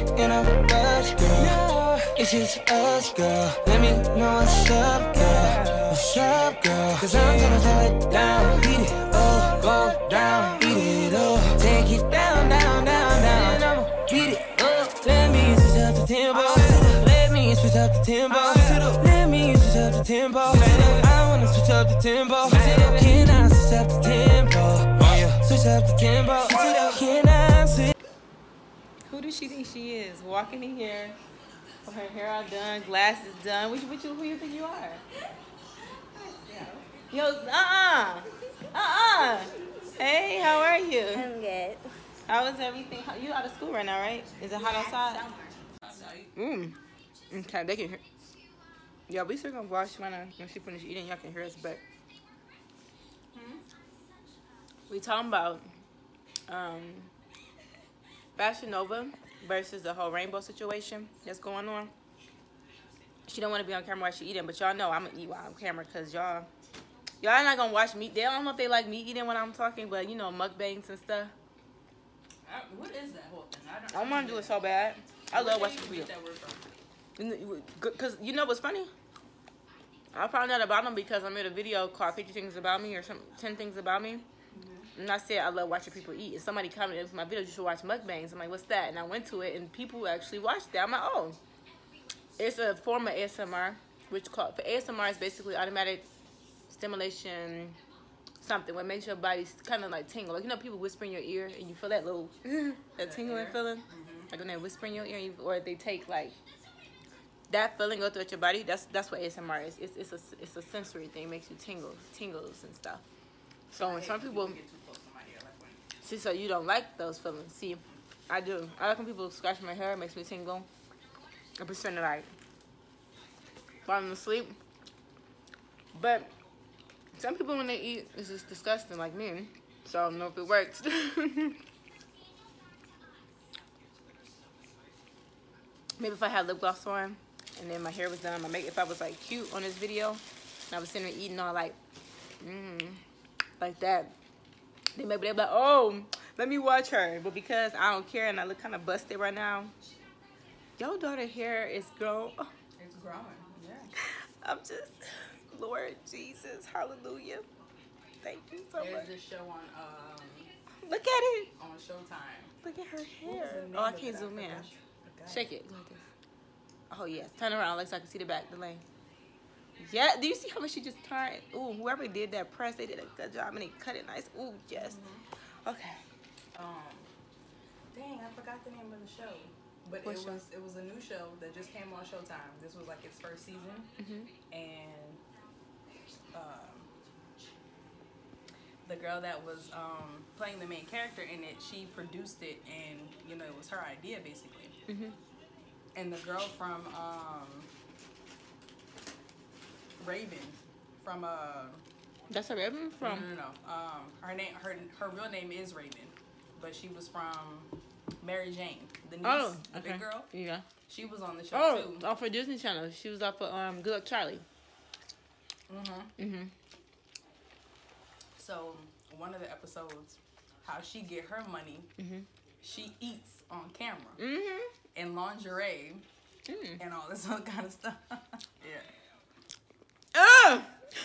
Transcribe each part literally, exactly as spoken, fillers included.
in a rush, girl. It's just us, girl. Let me know what's up, girl. What's up, girl? Cause I'm gonna slow it down. Beat it up, go down. Beat it up, take it down, down, down, down. I'ma beat it up. Let me switch up the tempo. Let me switch up the tempo. Let me switch up the tempo. I wanna switch up the tempo. Can I switch up the tempo? Switch up the tempo. Can I switch? Who does she think she is? Walking in here with her hair all done, glasses done. Which, which, who you think you are? Yo, uh-uh. Uh-uh. Hey, how are you? I'm good. How is everything? How, you out of school right now, right? Is it hot outside? Mmm. Okay, they can hear. Yeah, we still gonna watch when, I, when she finish eating. Y'all can hear us, but hmm? we talking about um, Fashion Nova versus the whole rainbow situation that's going on. She don't want to be on camera while she eating, but y'all know I'm gonna eat while I'm on camera because y'all y'all not gonna watch me. They don't know if they like me eating when I'm talking, but you know, mukbangs and stuff. I, what is that whole thing? I don't. I want to do it so bad. I love watching people. people. Get that word from? Because you know what's funny? I found out about them because I made a video called fifty Things About Me or some ten Things About Me. Mm-hmm. And I said I love watching people eat. And somebody commented in my video, you should watch mukbangs. I'm like, what's that? And I went to it and people actually watched that. I'm like, oh. It's a form of A S M R, which called, for A S M R is basically automatic stimulation something, what makes your body kind of like tingle. Like, you know, people whisper in your ear and you feel that little, that tingling feeling? Mm-hmm. Like when they whisper in your ear, and you, or they take like, that feeling go throughout your body. That's that's what A S M R is. It's it's a it's a sensory thing. It makes you tingle, tingles and stuff. So when some people, see, so you don't like those feelings. See, I do. I like when people scratch my hair. It makes me tingle. I pretend to like falling asleep. But some people when they eat, it's just disgusting, like me. So I don't know if it works. Maybe if I had lip gloss on. And then my hair was done. My make if I was like cute on this video, and I was sitting there eating all like, mmm, like that. Then maybe they'd be like, oh, let me watch her. But because I don't care and I look kind of busted right now, your daughter hair is grown. It's growing, yeah. I'm just, Lord Jesus, hallelujah. Thank you so There's much. this show on, um, look at it. On Showtime. Look at her hair. Oh, I can't zoom in. Shake it. Go like this. Oh, yes. Turn around like so I can see the back, the lane. Yeah. Do you see how much she just turned? Ooh, whoever did that press, they did a good job and they cut it nice. Ooh, yes. Mm-hmm. Okay. Um, dang, I forgot the name of the show. But what it show? was it was a new show that just came on Showtime. This was like its first season. Mm-hmm. And um, the girl that was um, playing the main character in it, she produced it and, you know, it was her idea basically. Mm-hmm. And the girl from um, Raven, from uh, that's a Raven from. No, no, no. Um, her name, her her real name is Raven, but she was from Mary Jane, the niece, oh, the okay. big girl. Yeah. She was on the show oh, too. Oh, off for Disney Channel. She was off for um, Good Luck Charlie. Mhm. Mhm. So one of the episodes, how she get her money, mm-hmm. she eats on camera. Mm-hmm. In lingerie mm. and all this other kind of stuff. Yeah. Ugh!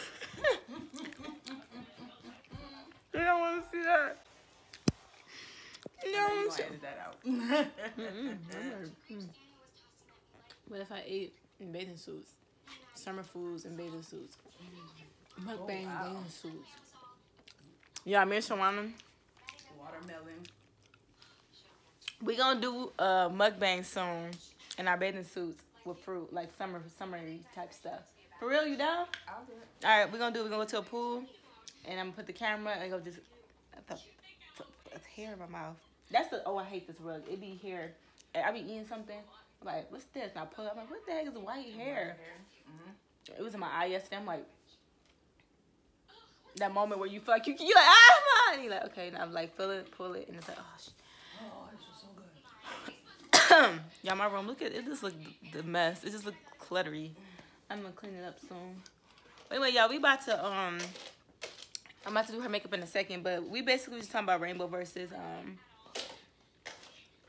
You don't want to see that. You don't want to edit that out. mm-hmm. What if I ate in bathing suits? Summer foods and bathing suits. Mukbang oh, wow. bathing suits. Yeah, I mean, Shawana. Watermelon. We gonna do a mukbang soon in our bathing suits with fruit, like summer, summery type stuff. For real, you down? I'll do it. All right, we're gonna do. We're gonna go to a pool, and I'm gonna put the camera and go just the, the, the hair in my mouth. That's the. Oh, I hate this rug. It be here. I be eating something. I'm like, what's this? And I pull it. I'm like, what the heck is white hair? White hair. Mm-hmm. It was in my eye yesterday. I'm like, that moment where you feel like you you like ah, and you're like, okay, and I'm like, feel it, pull it, and it's like, oh shit. Oh, this is so good. Yeah, my room, look at it. It just look the mess. It just look cluttery. I'm gonna clean it up soon. But anyway, y'all, we about to um, I'm about to do her makeup in a second, but we basically just talking about Rainbow versus um,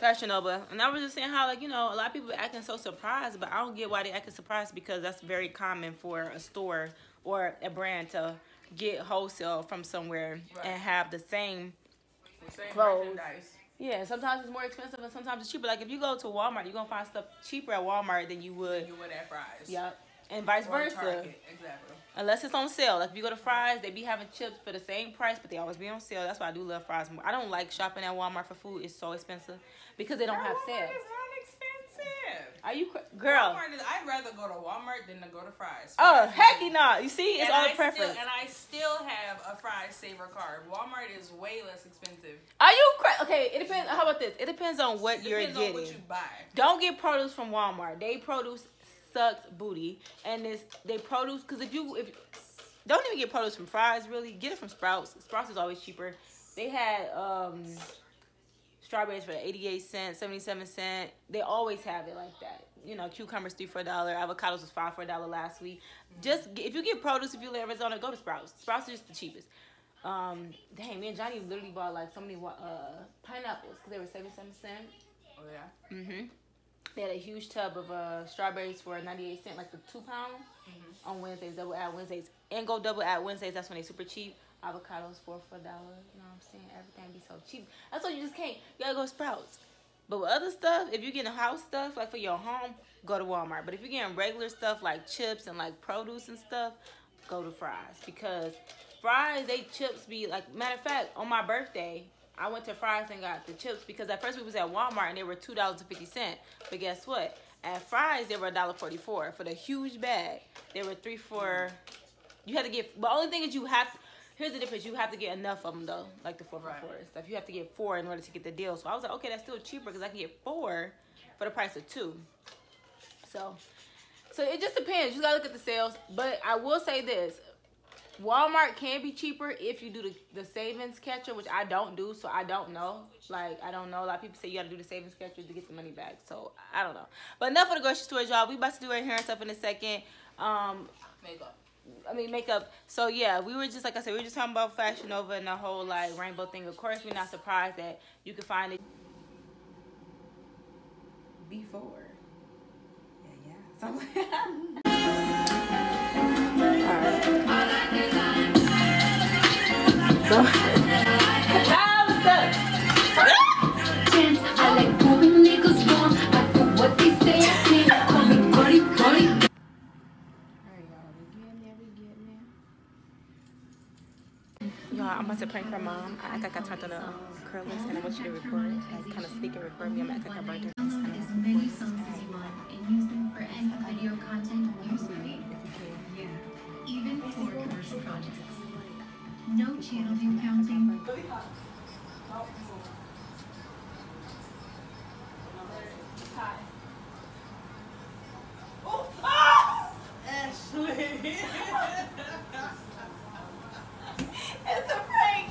Fashion Nova. And I was just saying how, like, you know, a lot of people are acting so surprised, but I don't get why they acting surprised, because that's very common for a store or a brand to get wholesale from somewhere right. and have the same, the same clothes. merchandise. Yeah, sometimes it's more expensive and sometimes it's cheaper. Like, if you go to Walmart, you're going to find stuff cheaper at Walmart than you would. You would at Fry's. Yep. And vice or versa. Target. Exactly. Unless it's on sale. Like, if you go to Fry's, they be having chips for the same price, but they always be on sale. That's why I do love Fry's more. I don't like shopping at Walmart for food. It's so expensive because they don't Girl, have Walmart sales. is not expensive. Are you, girl? Walmart is, I'd rather go to Walmart than to go to Fry's. Fry's Oh, heck no. You see, it's and all I the preference. Still, and I still have a Fry's Saver card. Walmart is way less expensive. Are you cra- okay? It depends. How about this? It depends on what it you're depends getting. On what you buy. Don't get produce from Walmart. They produce sucks booty, and this they produce because if you if don't even get produce from Fry's, really get it from Sprouts. Sprouts is always cheaper. They had um strawberries for eighty-eight cents, seventy-seven cents. They always have it like that. You know, cucumbers three for a dollar. Avocados was five for a dollar last week. Mm-hmm. Just if you get produce, if you live in Arizona, go to Sprouts. Sprouts is just the cheapest. Um, dang, me and Johnny literally bought like so many uh pineapples because they were seventy-seven cents. Oh yeah. Mhm. They had a huge tub of uh, strawberries for ninety-eight cents, like the two pound mm-hmm. on Wednesdays, double add Wednesdays. And go double add Wednesdays, that's when they super cheap. Avocados, four for a dollar. You know what I'm saying? Everything be so cheap. That's why you just can't. You gotta go Sprouts. But with other stuff, if you're getting house stuff, like for your home, go to Walmart. But if you're getting regular stuff like chips and like produce and stuff, go to Fry's. Because Fry's, they chips be like, matter of fact, on my birthday, I went to Fry's and got the chips because at first we was at Walmart and they were two dollars and fifty cents. But guess what? At Fry's, they were one dollar and forty-four cents. For the huge bag, they were three for, you had to get, but the only thing is you have, here's the difference. You have to get enough of them though, like the four for four and stuff. You have to get four in order to get the deal. So I was like, okay, that's still cheaper because I can get four for the price of two. So, so it just depends. You gotta look at the sales. But I will say this. Walmart can be cheaper if you do the, the savings catcher, which I don't do, so I don't know. Like, I don't know. A lot of people say you got to do the savings catcher to get the money back, so I don't know. But enough of the grocery store, y'all. We about to do our hair and stuff in a second. Um, makeup. I mean, makeup. So, yeah, we were just, like I said, we were just talking about Fashion Nova and the whole, like, rainbow thing. Of course, we're not surprised that you can find it before. Yeah, yeah. Something like So, I'm stuck. I like moving niggas wrong. I do what they say. I can't call me buddy, buddy. Alright, y'all, we getting there, we getting there. Y'all, I'm about to prank her mom. I act like I turned on the um, curlers and I want you to record. Like, kind of speak and record me. I'm acting like her birthday. Download as many songs as you want and use them for any video content you create. Yeah, even for commercial projects. No channel view counting. Oh, ah! Ashley. It's a prank.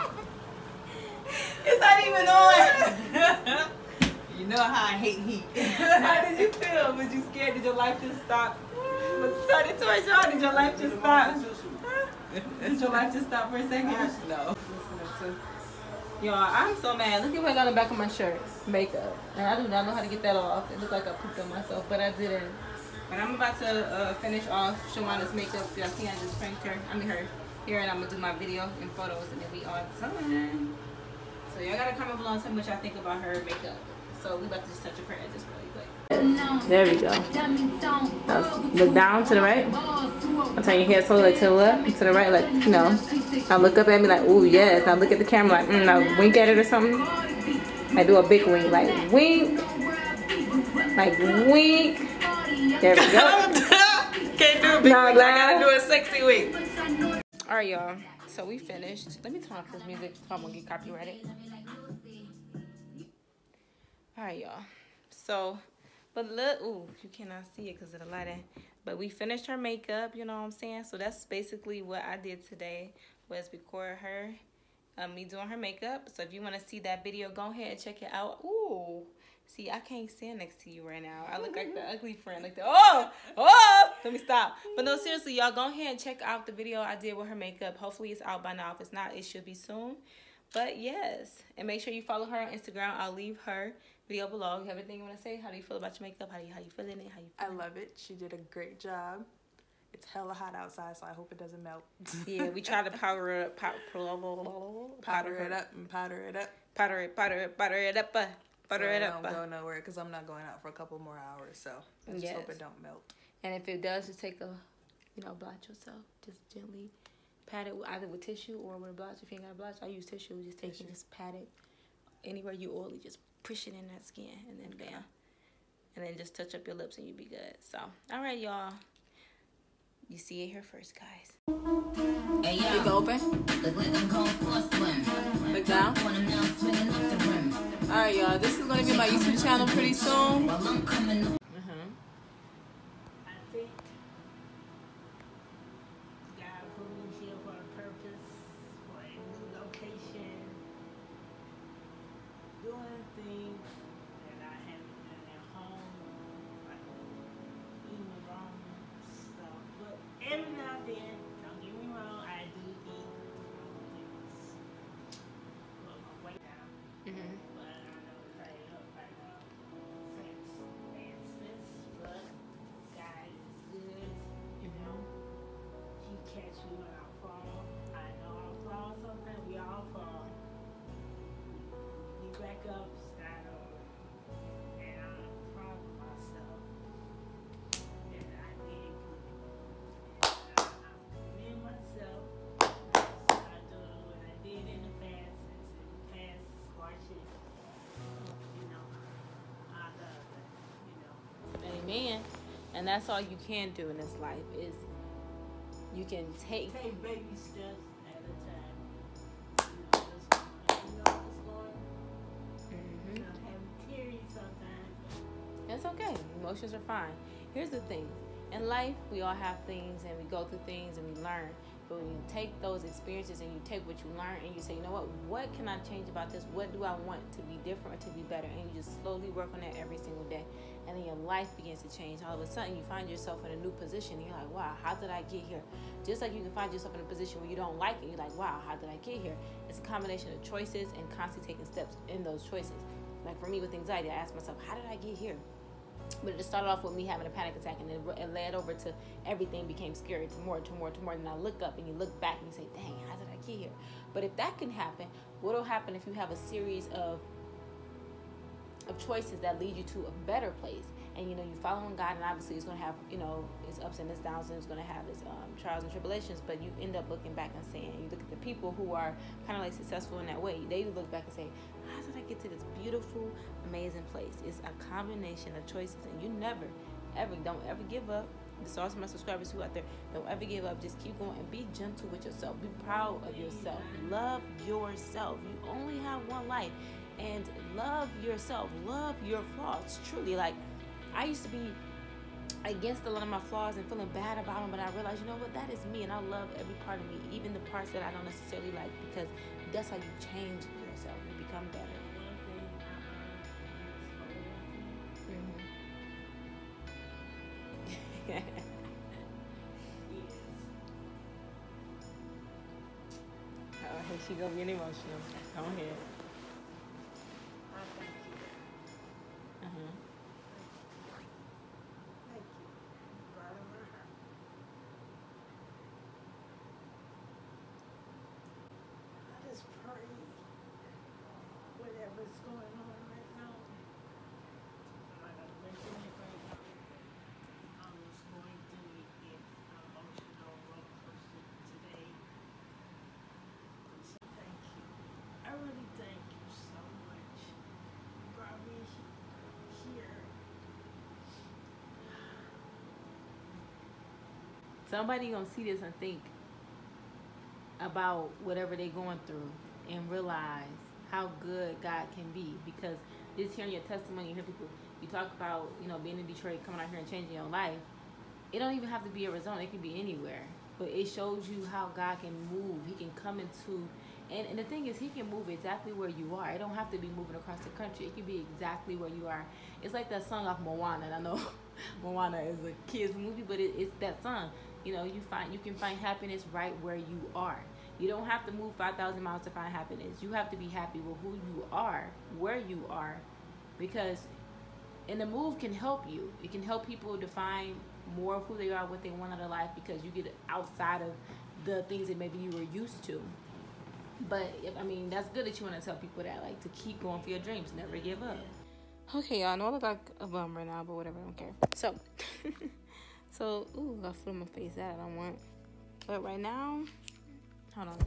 It's not even on. You know how I hate heat. How did you feel? Was you scared? Did your life just stop? Was started towards y'all? Did your life just stop? Did your life just stop for a second? No. Y'all, I'm so mad. Look at what I got on the back of my shirt. Makeup. And I do not know how to get that off. It looked like I pooped on myself, but I didn't. But I'm about to uh, finish off Shawana's makeup. Y'all see I just pranked her. I mean her. Here, and I'm going to do my video and photos, and then we are done. So y'all got to comment below and tell me what y'all think about her makeup. So we about to just touch up her edges really quick. There we go. Now, look down to the right. I'll turn your head slowly to the left, to the right, like, you know. Now look up at me like, ooh, yes. Now look at the camera like, mm, now wink at it or something. I do a big wink, like wink. Like wink. There we go. Can't do a big No, wink. I gotta do a sexy wink. Alright, y'all. So we finished. Let me turn off this music so I'm gonna get copyrighted. Alright, y'all. So, but look, ooh, you cannot see it because of the lighting. But we finished her makeup, you know what I'm saying? So that's basically what I did today, was record her, um, me doing her makeup. So if you want to see that video, go ahead and check it out. Ooh. See, I can't stand next to you right now. I look like the ugly friend. Like the, oh, oh, let me stop. But no, seriously, y'all, go ahead and check out the video I did with her makeup. Hopefully it's out by now. If it's not, it should be soon. But yes, and make sure you follow her on Instagram. I'll leave her video below. You have anything you want to say? How do you feel about your makeup? How do you how you feeling it? How you I feeling love it. She did a great job. It's hella hot outside, so I hope it doesn't melt. Yeah, we try to powder it, powder, powder it up and powder it up. Powder it, powder it, powder it up, uh, powder so it I up. don't Uh. go nowhere because I'm not going out for a couple more hours, so I just Yes. hope it don't melt. And if it does, just take a, you know, blotch yourself. Just gently pat it with, either with tissue or with a blotch. If you ain't got a blotch, I use tissue. Just take Tissue. it, just pat it. Anywhere you oily, just push it in that skin, and then bam. And then just touch up your lips and you'll be good. So, all right, y'all. You see it here first, guys. Hey, yo. You go open. Look like I'm going for a swim. Look down. When I'm now swinging off the rim. All right, y'all. This is going to be my YouTube channel pretty soon. While I'm coming up. Uh-huh. I think God put me here for a purpose, for a new location, doing things that I haven't done at home, like eating wrong stuff. But every now and then, don't get me wrong, I do eat wrong things. Put my weight down. Mm-hmm. But I don't know if I up right now. Thanks, Francis. But God is good, you know. He catch me when I fall. I know I fall sometimes. We all fall. We back up, start over. And I'm proud of myself that I did good. And I, I commend myself. I do what I did in the past. It's in the past. Watch it. You know, I love it. You know. Amen. And that's all you can do in this life is you can take. Take baby steps at a time. You know what's going. You know what's going. Mhm. You know, having tears sometimes. It's okay. Emotions are fine. Here's the thing. In life, we all have things and we go through things and we learn. But when you take those experiences and you take what you learn and you say, you know what, what can I change about this? What do I want to be different or to be better? And you just slowly work on that every single day. And then your life begins to change. All of a sudden, you find yourself in a new position. And you're like, wow, how did I get here? Just like you can find yourself in a position where you don't like it. You're like, wow, how did I get here? It's a combination of choices and constantly taking steps in those choices. Like for me with anxiety, I ask myself, how did I get here? But it just started off with me having a panic attack, and then it led over to everything became scary, to more, to more, to more. And I look up and you look back and you say, dang, how did I get here? But if that can happen, what will happen if you have a series of of choices that lead you to a better place? And you know, you following God, and obviously it's going to have, you know, its ups and its downs, and it's going to have its um, trials and tribulations. But you end up looking back and saying, you look at the people who are kind of like successful in that way, they look back and say, how did I get to this beautiful, amazing place? It's a combination of choices, and you never, ever, don't ever give up. This is also my subscribers who out there, don't ever give up. Just keep going and be gentle with yourself. Be proud of yourself. Love yourself. You only have one life, and love yourself. Love your flaws. Truly, like, I used to be against a lot of my flaws and feeling bad about them, but I realized, you know what, that is me, and I love every part of me, even the parts that I don't necessarily like, because that's how you change yourself. You become better. One thing I heard Mm-hmm. is Oh, she gonna get emotional. Go ahead. I thank you. Uh-huh. Thank you. Right on my heart. I just pray whatever's going on right now. I'm not gonna mention it right now. I was going through an emotional roller coaster today. So thank you. I really thank you so much. You brought me here. Somebody gonna see this and think about whatever they're going through and realize how good God can be, because just hearing your testimony, you hear people, you talk about, you know, being in Detroit, coming out here and changing your life. It don't even have to be Arizona, it can be anywhere, but it shows you how God can move. He can come into, and, and the thing is, he can move exactly where you are. It don't have to be moving across the country. It can be exactly where you are. It's like that song off Moana, and I know Moana is a kid's movie, but it, it's that song. You know, you find you can find happiness right where you are. You don't have to move five thousand miles to find happiness. You have to be happy with who you are, where you are, because and the move can help you. It can help people define more of who they are, what they want out of life, because you get outside of the things that maybe you were used to. But if, I mean, that's good that you want to tell people that, like, to keep going for your dreams, never give up. Okay, y'all, I know I look like a bum right now, but whatever, I don't care. So, so, ooh, I got food in my face, that I don't want. But right now, hold on.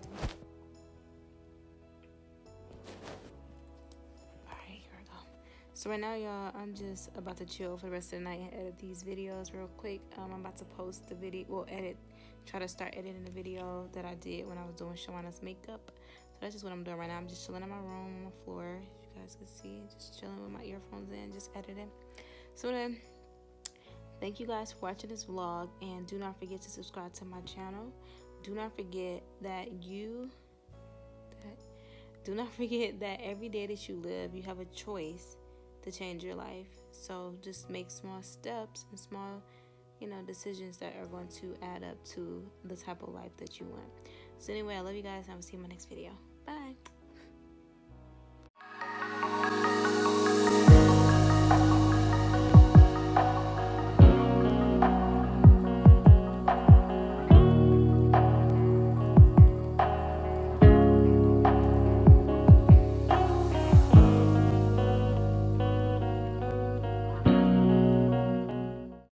Alright, here we go. So right now, y'all, I'm just about to chill for the rest of the night and edit these videos real quick. Um, I'm about to post the video, well, edit, try to start editing the video that I did when I was doing Shawana's makeup. So that's just what I'm doing right now. I'm just chilling in my room on my floor. As you guys can see, just chilling with my earphones in, just editing. So then, thank you guys for watching this vlog, and do not forget to subscribe to my channel. Do not forget that you, that, do not forget that every day that you live, you have a choice to change your life. So just make small steps and small, you know, decisions that are going to add up to the type of life that you want. So anyway, I love you guys, and I will see you in my next video. Bye.